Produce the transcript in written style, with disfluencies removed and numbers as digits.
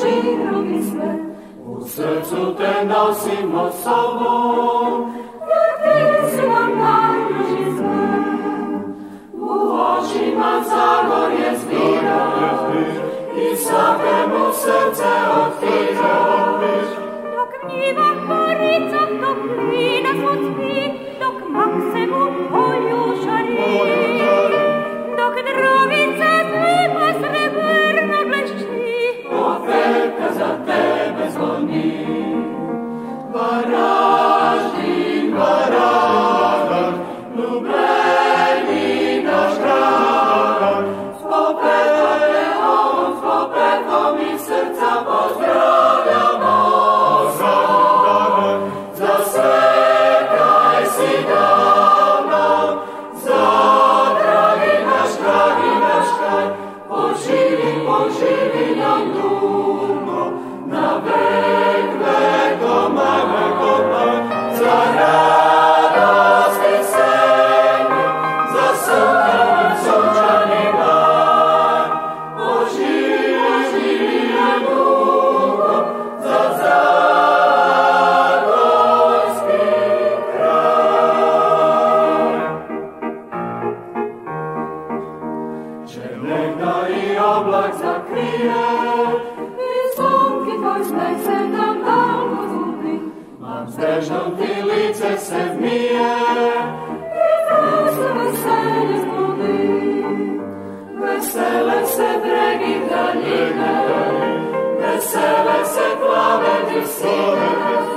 šírom sme. U srdcu ten nosimo sobą, Jaký si nám najbližší sme. u očima zagorie zvíra, i svakému srdce otvíraš. Dok vníva porica, dok klína svodství, dok maximum polju žarí. Dok drovice zlima srebrno bleščí, Oferta za tebe zvoní. Varaždin, Varaždin, ljubljeni naš grad. S popevkom i srca pozdravljamo sad. Za sve kraj si dao nam, za dragi naš kraj. Poživi nam dugo, na vek vekoma, za radost veselje, za sunčani dan. Poživi nam dugo, za Zagorski kraj. Čelena i oblak zakrije, Visonki tvoj smeh se nam daleko zbudi. mam zdežnom ti lice se vmije. I se veselje zbudi. Vesele se bregi daljine, vesele se plave visine,